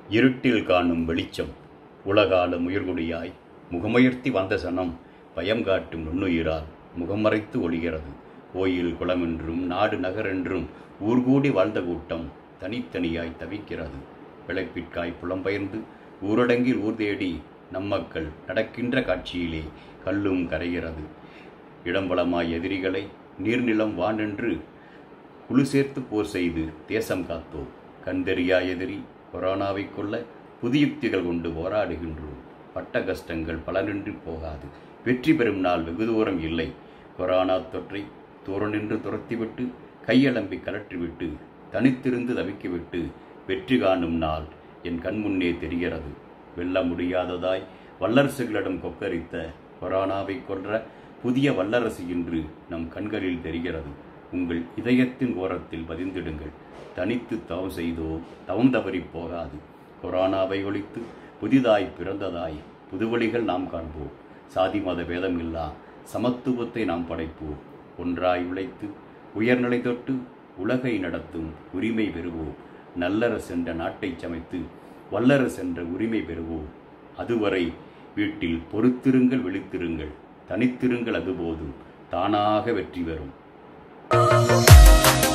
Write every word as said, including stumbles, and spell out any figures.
இருட்டில் காணும் வெளிச்சம் உலகாலும் உயிர்குடியாய் முகமுயர்த்தி வந்த சனம் பயம் காட்டும் நுண்ணுயிரால் முகமறைத்து ஒளிகிறது. கோயில் குளமென்றும் நாடு நகரென்றும் ஊர்கூடி வாழ்ந்த கூட்டம் தனித்தனியாய் தவிக்கிறது. பிழைப்பிற்காய் புலம்பெயர்ந்து ஊரடங்கில் ஊர் தேடி நம்மக்கள் நடக்கின்ற காட்சியிலே கல்லும் கரைகிறது. இடம்பலமாய் எதிரிகளை நீர்நிலம் வானென்று குழு சேர்த்து போர் செய்து தேசம் காத்தோம். கண்டறியா எதிரி கொரோனாவை கொல்ல புதியுக்திகள் கொண்டு போராடுகின்றோம். பட்ட கஷ்டங்கள் பலனின்றி போகாது. வெற்றி பெறும் நாள் வெகு தூரம் இல்லை. கொரோனா தொற்றை தூரனின்று துரத்திவிட்டு கையளம்பி கலற்றிவிட்டு தனித்திருந்து தவிக்கிவிட்டு வெற்றி காணும் நாள் என் கண்முன்னே தெரிகிறது. வெல்ல முடியாததாய் வல்லரசுகளிடம் கொக்கரித்த கொரோனாவை கொன்ற புதிய வல்லரசு இன்று நம் கண்களில் தெரிகிறது. உங்கள் இதயத்தின் ஓரத்தில் பதிந்திடுங்கள். தனித்து தவம் செய்தோ தவம் தவறி போகாது. கொரோனாவை ஒழித்து புதிதாய் பிறந்ததாய் புதுவழிகள் நாம் காண்போம். சாதி மத பேதம் இல்லா சமத்துவத்தை நாம் படைப்போம். ஒன்றாய் உழைத்து உயர்நிலை தொட்டு உலகை நடத்தும் உரிமை பெறுவோம். நல்லரசு என்ற நாட்டை சமைத்து வல்லரசு என்ற உரிமை பெறுவோம். அதுவரை வீட்டில் பொறுத்திருங்கள், விழித்திருங்கள், தனித்திருங்கள், அதுபோதும் தானாக வெற்றி பெறும்.